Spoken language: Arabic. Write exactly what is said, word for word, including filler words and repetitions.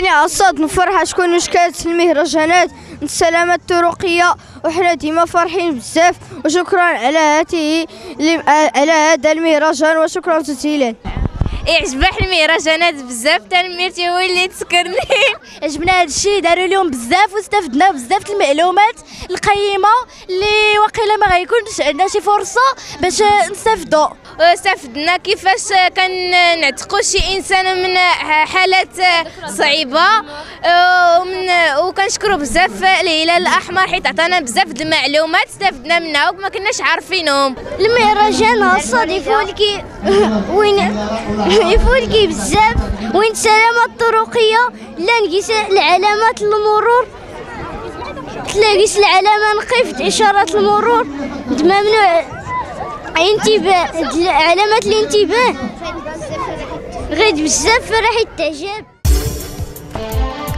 عصاد نفرح شكون واش كانت المهرجانات السلامات الطرقيه، وحنا ديما فرحين بزاف. وشكرا على هذه على هذا المهرجان، وشكرا جزيلا. عجبح المهرجانات بزاف، تنميرتي هو اللي تسكرني. عجبنا هذا الشيء، داروا اليوم بزاف واستفدنا بزاف المعلومات القيمه اللي واقيلا ما غيكونش عندنا شي فرصه باش نستافدوا. استفدنا كيفاش كنعتقوا شي انسان من حالات صعيبه، ومن وكنشكروا بزاف الهلال الاحمر حيت عطانا بزاف د المعلومات استفدنا منها وما كناش عارفينهم. المهرجان الصاد يفولكي وين يفولكي بزاف، وين السلامه الطرقيه لا نقيس العلامات المرور، تلاقيش العلامه نقف اشارات المرور ممنوع انتباه، علامات الانتباه غير بزاف راح يتعجب.